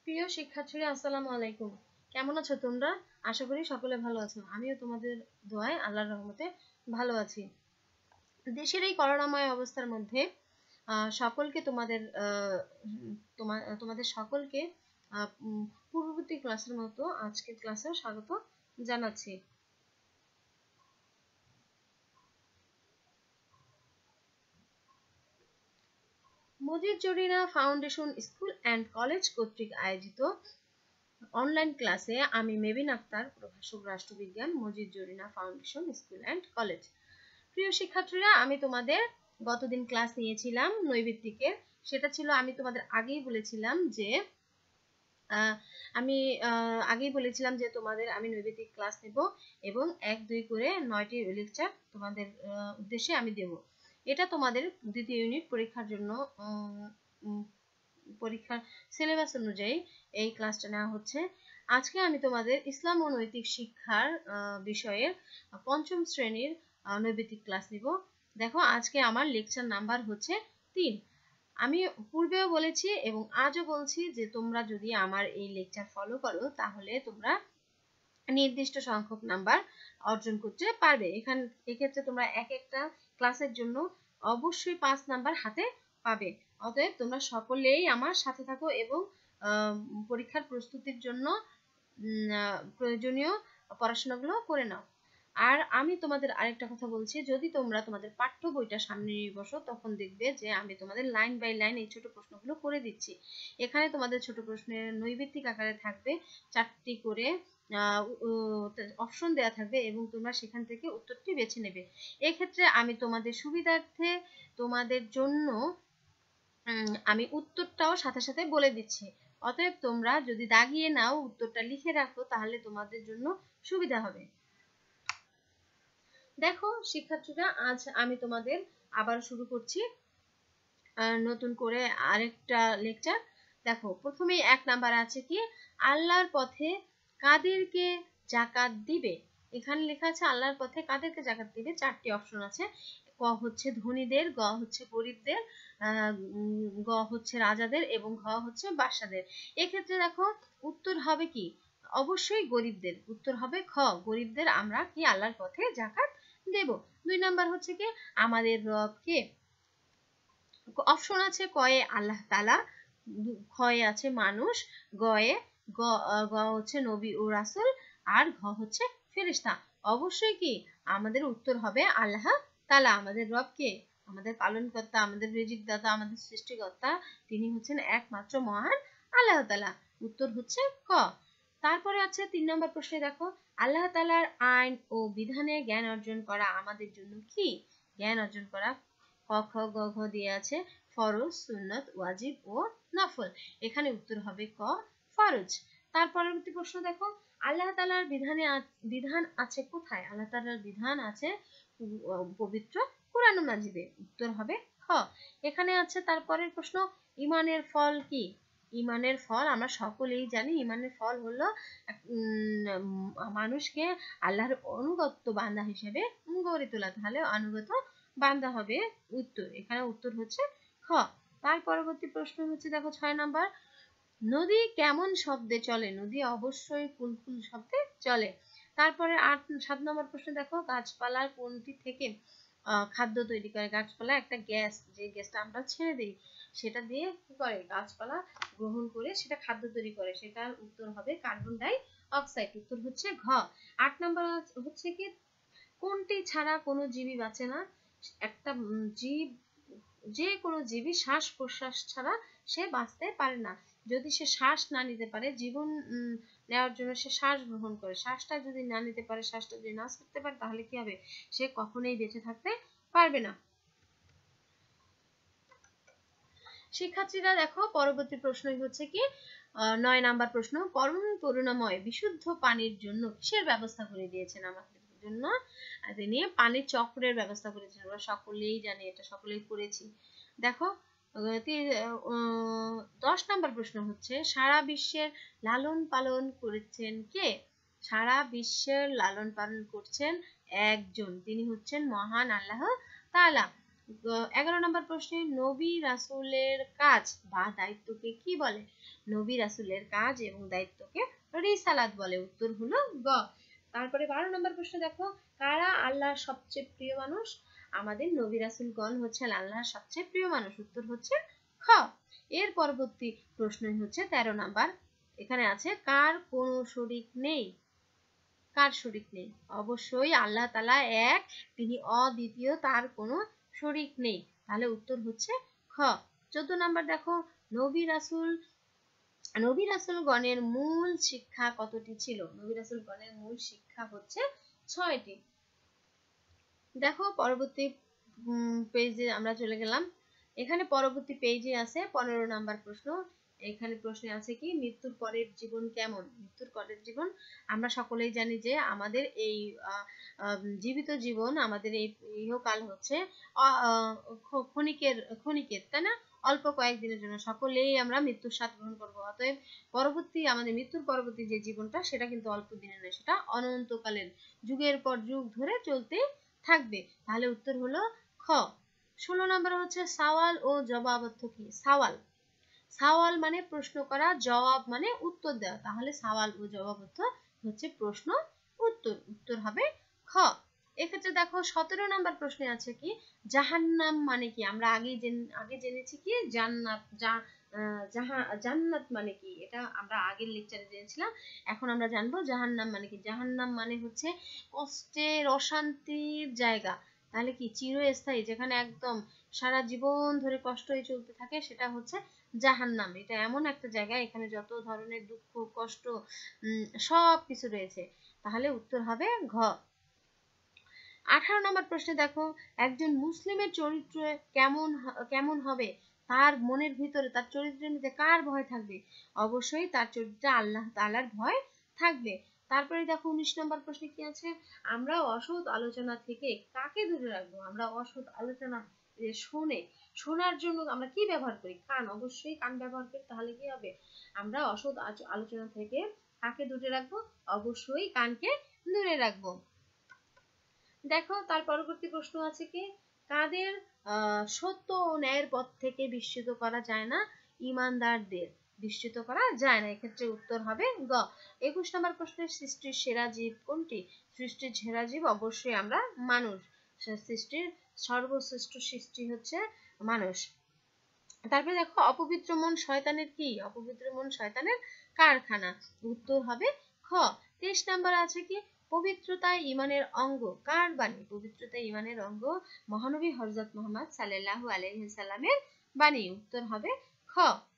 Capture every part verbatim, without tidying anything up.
প্রিয় শিক্ষার্থীরা, আসসালামু আলাইকুম। কেমন আছো তোমরা? আশা করি সকলে ভালো আছো। আমিও তোমাদের দোয়ায় আল্লাহর রহমতে ভালো আছি। দেশের এই করোনাময় অবস্থার মধ্যে সকলকে তোমাদের তোমাদের সকলকে পূর্ববর্তী ক্লাসের মতো আজকের ক্লাসেও স্বাগত জানাচ্ছি। Majid Zarina foundation school and college কর্তৃক আয়োজিত অনলাইন ক্লাসে আমি মেবিন আক্তার, প্রভাষক রাষ্ট্রবিজ্ঞান, Majid Zarina foundation school and college. প্রিয় শিক্ষার্থীরা, আমি তোমাদের গতদিন ক্লাস নিয়েছিলাম নৈবিত্তিকের। সেটা ছিল, আমি তোমাদের আগেই বলেছিলাম যে আমি আগেই বলেছিলাম যে তোমাদের আমি নৈবিত্তিক ক্লাস নেব এবং এক দুই করে নয়টি লেকচার তোমাদের উদ্দেশ্যে আমি দেব। এটা তোমাদের দ্বিতীয় ইউনিট পরীক্ষার জন্য পরীক্ষার সিলেবাস অনুযায়ী এই ক্লাসটা নেওয়া হচ্ছে। আজকে আমি তোমাদের ইসলাম ও নৈতিক শিক্ষার বিষয়ের পঞ্চম শ্রেণীর নৈবিত্তিক ক্লাস নিব। দেখো, আজকে আমার লেকচার নাম্বার হচ্ছে তিন। আমি পূর্বেও বলেছি এবং আজও বলছি যে তোমরা যদি আমার এই লেকচার ফলো করো তাহলে তোমরা নির্দিষ্ট সংখ্যক নাম্বার অর্জন করতে পারবে। এখান এক্ষেত্রে তোমরা এক একটা ক্লাসের জন্য অবশ্যই পাঁচ নাম্বার হাতে পাবে। অতএব তোমরা সকলেই আমার সাথে থাকো এবং পরীক্ষার প্রস্তুতির জন্য প্রয়োজনীয় পড়াশোনাগুলো করে নাও। আর আমি তোমাদের আরেকটা কথা বলছি, যদি তোমরা তোমাদের পাঠ্য বইটা সামনে নিয়ে বসো তখন দেখবে যে আমি তোমাদের লাইন বাই লাইন এই ছোট প্রশ্নগুলো করে দিচ্ছি। এখানে তোমাদের ছোট প্রশ্নের নৈবিত্তিক আকারে থাকবে, চারটি করে অপশন দেয়া থাকবে এবং তোমরা সেখান থেকে উত্তরটি বেছে নেবে। এক্ষেত্রে আমি তোমাদের সুবিধার্থে তোমাদের জন্য আমি উত্তরটাও সাথে সাথে বলে দিচ্ছি। অতএব তোমরা যদি দাগিয়ে নাও, উত্তরটা লিখে রাখো, তাহলে তোমাদের জন্য সুবিধা হবে। দেখো শিক্ষার্থীরা, আজ আমি তোমাদের আবার শুরু করছি নতুন করে আরেকটা লেকচার। দেখো, প্রথমেই এক নাম্বার আছে কি, আল্লাহর পথে কাদেরকে যাকাত দিবে। এখানে লেখা আছে আল্লাহর পথে কাদেরকে যাকাত দিবে। চারটি অপশন আছে। ক হচ্ছে ধনীদের, গ হচ্ছে গরিবদের, গ হচ্ছে রাজাদের এবং ঘ হচ্ছে বাদশাদের। এক্ষেত্রে দেখো উত্তর হবে কি, অবশ্যই গরিবদের। উত্তর হবে খ, গরিবদের আমরা কি আল্লাহর পথে যাকাত দেব। দুই নাম্বার হচ্ছে কি, আমাদের রবকে। অপশন আছে কয়ে আল্লাহ তাআলা, খয়ে আছে মানুষ, গয়ে গ গ হচ্ছে নবী ও রাসূল, আর ঘ হচ্ছে ফেরেশতা। অবশ্যই কি আমাদের উত্তর হবে আল্লাহ তাআলা। আমাদের রবকে, আমাদের পালনকর্তা, আমাদের রিজিক দাতা, আমাদের সৃষ্টিকর্তা, তিনি হচ্ছেন একমাত্র মহান আল্লাহ তাআলা। উত্তর হচ্ছে ক। তারপরে আছে তিন নম্বর প্রশ্নে, দেখো আল্লাহ তাআলার আইন ও বিধানে জ্ঞান অর্জন করা আমাদের জন্য কি? জ্ঞান অর্জন করা ক খ গ ঘ দিয়ে আছে ফরজ, সুন্নত, ওয়াজিব ও নফল। এখানে উত্তর হবে ক, ফরজ। তার পরবর্তী প্রশ্ন দেখো, আল্লাহ তাআলার বিধানে বিধান আছে কোথায়? আল্লাহ তাআলার বিধান আছে পবিত্র কুরআন মাজিদে। উত্তর হবে খ। এখানে আছে তারপরের প্রশ্ন, ঈমানের ফল কি? ঈমানের ফল আমরা সকলেই জানি। ঈমানের ফল হলো মানুষকে আল্লাহর অনুগত বান্দা হিসেবে গড়ে তোলা। তাহলে অনুগত বান্দা হবে উত্তর। এখানে উত্তর হচ্ছে খ। তার পরবর্তী প্রশ্ন হচ্ছে, দেখো ছয় নাম্বার, নদী কেমন শব্দে চলে? নদী অবশ্যই কুলকুল শব্দে চলে। তারপরে আট সাত নম্বর প্রশ্ন, দেখো গাছপালার কোনটি থেকে খাদ্য তৈরি করে? গাছপালা একটা গ্যাস, যে গ্যাসটা আমরা ছেড়ে দিই সেটা দিয়ে কি করে, গাছপালা গ্রহণ করে সেটা খাদ্য তৈরি করে। সেটার উত্তর হবে কার্বন ডাই অক্সাইড। উত্তর হচ্ছে ঘ। আট নম্বর হচ্ছে কি, কোনটি ছাড়া কোনো জীবী বাঁচে না? একটা জীব, যে কোনো জীবী শ্বাস প্রশ্বাস ছাড়া সে বাঁচতে পারে না। যদি সে শ্বাস না নিতে পারে, জীবন নেওয়ার জন্য সে শ্বাস গ্রহণ করে, শ্বাসটা যদি না নিতে পারে, শ্বাসটা যদি না ছাড়তে পারে, তাহলে কি হবে? সে কখনোই বেঁচে থাকতে পারবে না। শিক্ষার্থীরা দেখো, পরবর্তী প্রশ্নই হচ্ছে কি, নয় নাম্বার প্রশ্ন, পরম করুণাময় বিশুদ্ধ পানির জন্য কিসের ব্যবস্থা করে দিয়েছেন আমাদের জন্য? তিনি পানির চক্রের ব্যবস্থা করেছেন। আমরা সকলেই জানি, এটা সকলেই পড়েছি। দেখো দশ নাম্বার প্রশ্ন হচ্ছে, সারা বিশ্বের লালন পালন করেছেন কে? সারা বিশ্বের লালন পালন করছেন একজন, তিনি হচ্ছেন মহান আল্লাহ তাআলা। এগারো নম্বর প্রশ্নে নবী রাসূলের কাজ বা দায়িত্বকে কি বলে? নবী রাসূলের কাজ এবং দায়িত্বকে রিসালাত বলে। উত্তর হলো গ। তারপরে বারো নম্বর প্রশ্ন দেখো, কারা আল্লাহর সবচেয়ে প্রিয় মানুষ? আমাদের নবী রাসূলগণ হচ্ছেন আল্লাহর সবচেয়ে প্রিয় মানুষ। উত্তর হচ্ছে খ। এর পরবর্তী প্রশ্নই হচ্ছে তেরো নাম্বার। এখানে আছে কার কোনো শরীক নেই? কার শরীক নেই? অবশ্যই আল্লাহ তাআলা এক, তিনি অদ্বিতীয়, তার কোনো শরীক নেই। তাহলে উত্তর হচ্ছে খ। চোদ্দ নাম্বার দেখো, নবী রাসূল নবী রাসূলগণের মূল শিক্ষা কতটি ছিল? নবী রাসূলগণের মূল শিক্ষা হচ্ছে ছয়টি। দেখো পরবর্তী পেজে আমরা চলে গেলাম। এখানে পরবর্তী পেজে আছে পনেরো নাম্বার প্রশ্ন। এখানে প্রশ্নে আছে কি, মৃত্যুর পরের জীবন কেমন? মৃত্যুর পরের জীবন আমরা সকলেই জানি যে আমাদের এই জীবিত জীবন, আমাদের এই ইহকাল হচ্ছে ক্ষণিকের ক্ষণিকের তাই না, অল্প কয়েকদিনের জন্য। সকলেই আমরা মৃত্যুর স্বাদ গ্রহণ করবো। অতএব পরবর্তী আমাদের মৃত্যুর পরবর্তী যে জীবনটা, সেটা কিন্তু অল্প দিনের নয়, সেটা অনন্তকালের, যুগের পর যুগ ধরে চলতে থাকবে। তাহলে উত্তর হলো খ। ষোলো নম্বর হচ্ছে সওয়াল ও জবাব অর্থ কি? সওয়াল সওয়াল মানে প্রশ্ন করা, জবাব মানে উত্তর দেওয়া। তাহলে সওয়াল ও জবাব অর্থ হচ্ছে প্রশ্ন উত্তর। উত্তর হবে খ। এক্ষেত্রে দেখো সতেরো নম্বর প্রশ্নে আছে কি, জাহান্নাম মানে কি? আমরা আগে আগে জেনেছি কি জান্নাত, জান্নাত মানে কি, এটা আমরা আগের লেকচারে জেনেছিলাম। এখন আমরা জানবো জাহান্নাম মানে কি। জাহান্নাম মানে হচ্ছে কষ্টের, অশান্তির জায়গা। তাহলে কি চিরস্থায়ী, যেখানে একদম সারা জীবন ধরে কষ্টই চলতে থাকে, সেটা হচ্ছে জাহান্নাম। এটা এমন একটা জায়গা, এখানে যত ধরনের দুঃখ কষ্ট সব কিছু রয়েছে। তাহলে উত্তর হবে ঘ। আঠারো নম্বর প্রশ্নে দেখো, একজন মুসলিমের চরিত্র কেমন কেমন হবে? তার মনের ভিতরে, তার চরিত্রের মধ্যে কার ভয় থাকবে? অবশ্যই তার চরিত্রে আল্লাহ তাআলার ভয় থাকবে। তারপরে দেখো উনিশ নম্বর প্রশ্নে কি আছে, আমরা অসৎ আলোচনা থেকে কাকে দূরে রাখবো? আমরা অসৎ আলোচনা শুনে শোনার জন্য আমরা কি ব্যবহার করি? কান। অবশ্যই কান ব্যবহার করি। তাহলে কি হবে, আমরা অসৎ আলোচনা থেকে কাকে দূরে রাখবো? অবশ্যই কানকে দূরে রাখবো। দেখো তার পরবর্তী প্রশ্ন আছে কি, কাদের আহ সত্য ও ন্যায়ের পথ থেকে বিস্মিত করা যায় না? ঈমানদারদের বিস্মিত করা যায় না। এক্ষেত্রে উত্তর হবে গ। একুশ নম্বর প্রশ্নের সৃষ্টির সেরা জীব কোনটি? সৃষ্টির সেরা জীব অবশ্যই আমরা মানুষ। সৃষ্টির সর্বশ্রেষ্ঠ সৃষ্টি হচ্ছে মানুষ। তারপরে দেখো, অপবিত্র মন শয়তানের কি? অপবিত্র মন শয়তানের কারখানা। উত্তর হবে খ। তেইশ নাম্বার আছে কি, পবিত্রতা ঈমানের অঙ্গ। কার বাণী? পবিত্রতা ঈমানের অঙ্গ মহানবী হযরত মুহাম্মদ সাল্লাল্লাহু আলাইহি সাল্লামের বাণী। উত্তর হবে খ।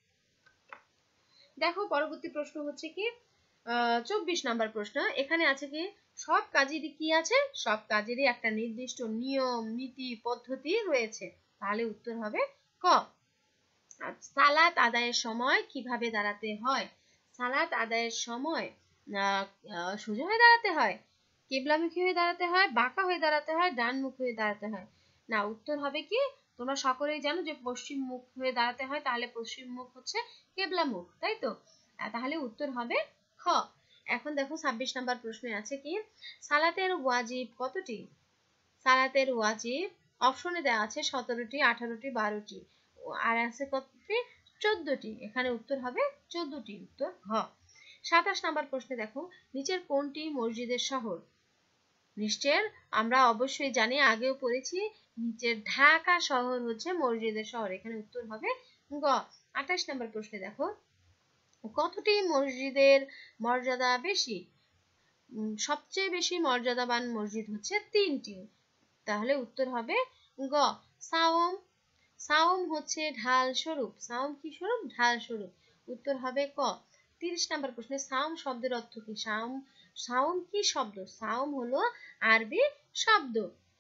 দেখো পরবর্তী প্রশ্ন হচ্ছে কি, চব্বিশ নাম্বার প্রশ্ন। এখানে আছে কি, সব কাজেরই কি আছে? সব কাজেরই একটা নির্দিষ্ট নিয়ম নীতি পদ্ধতি রয়েছে। তাহলে উত্তর হবে ক। সালাত আদায়ের সময় কিভাবে দাঁড়াতে হয়? সালাত আদায়ের সময় সোজা হয়ে দাঁড়াতে হয়, কিবলামুখী হয়ে দাঁড়াতে হয়, বাঁকা হয়ে দাঁড়াতে হয়, ডানমুখী হয়ে দাঁড়াতে হয়? না, উত্তর হবে কি, তোমরা সকলেই জানো যে পশ্চিম মুখ হয়ে দাঁড়াতে হয়। তাহলে পশ্চিম মুখ হচ্ছে কিবলা মুখ, তাই তো? তাহলে উত্তর হবে খ। এখন দেখো ছাব্বিশ নাম্বার প্রশ্নে আছে কি, সালাতের ওয়াজিব কতটি? সালাতের ওয়াজিব অপশনে দেওয়া আছে সতেরোটি, আঠারোটি, বারোটি, আর আছে কতটি? চোদ্দটি। এখানে উত্তর হবে চোদ্দটি। উত্তর হ। সাতাশ নাম্বার প্রশ্নে দেখো, নিচের কোনটি মসজিদের শহর? নিশ্চয় আমরা অবশ্যই জানি, আগেও পড়েছি, নিচের ঢাকা শহর হচ্ছে মসজিদের শহর। এখানে উত্তর হবে গ। আঠাশ নাম্বার প্রশ্নে দেখো, কতটি মসজিদের মর্যাদা বেশি? সবচেয়ে বেশি মর্যাদাবান মসজিদ হচ্ছে তিনটি। তাহলে উত্তর হবে গ। সাওম। সাওম হচ্ছে ঢাল স্বরূপ। সাওম কি স্বরূপ? ঢাল স্বরূপ। উত্তর হবে ক। তিরিশ নাম্বার প্রশ্নে সাওম শব্দের অর্থ কি? সাওম সাওম কি শব্দ? সাওম হলো আরবি শব্দ।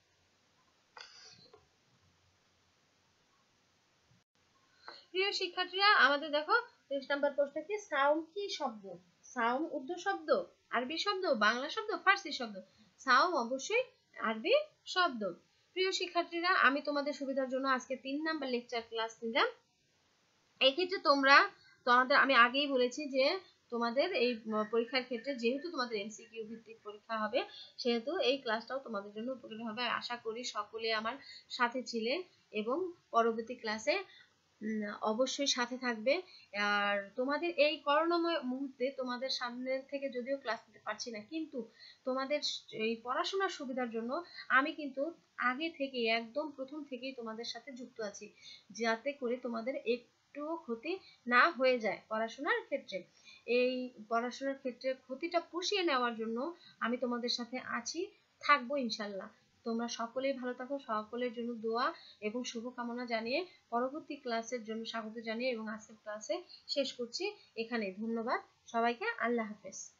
প্রিয় শিক্ষার্থীরা, আমাদের দেখো তিরিশ নাম্বার প্রশ্ন কি, সাওম কি শব্দ? সাওম উর্দু শব্দ, আরবি শব্দ, বাংলা শব্দ, ফার্সি শব্দ? সাওম অবশ্যই আরবি শব্দ। প্রিয় শিক্ষার্থীরা, আমি তোমাদের সুবিধার জন্য আজকে তিন নাম্বার লেকচার ক্লাস নিলাম। এই ক্ষেত্রে তোমরা তোমাদের আমি আগেই বলেছি যে তোমাদের এই পরীক্ষার ক্ষেত্রে যেহেতু তোমাদের এমসিকিউ ভিত্তিক পরীক্ষা হবে, সেহেতু এই ক্লাসটাও তোমাদের জন্য উপকারী হবে। আশা করি সকলে আমার সাথে ছিলে। এবং পরবর্তী ক্লাসে অবশ্যই সাথে থাকবে। আর তোমাদের এই করোনাময় মুহূর্তে তোমাদের সামনে থেকে যদিও ক্লাস নিতে পারছি না, কিন্তু তোমাদের এই পড়াশোনার সুবিধার জন্য আমি কিন্তু আগে থেকে একদম প্রথম থেকেই তোমাদের সাথে যুক্ত আছি, যাতে করে তোমাদের একটু ক্ষতি না হয়ে যায় পড়াশোনার ক্ষেত্রে। এই পড়াশোনার ক্ষেত্রে ক্ষতিটা পুষিয়ে নেওয়ার জন্য আমি তোমাদের সাথে আছি, থাকবো ইনশাল্লাহ। তোমরা সকলেই ভালো থাকো, সকলের জন্য দোয়া এবং শুভকামনা জানিয়ে পরবর্তী ক্লাসের জন্য স্বাগত জানিয়ে এবং আজকের ক্লাসে শেষ করছি এখানে। ধন্যবাদ সবাইকে, আল্লাহ হাফেজ।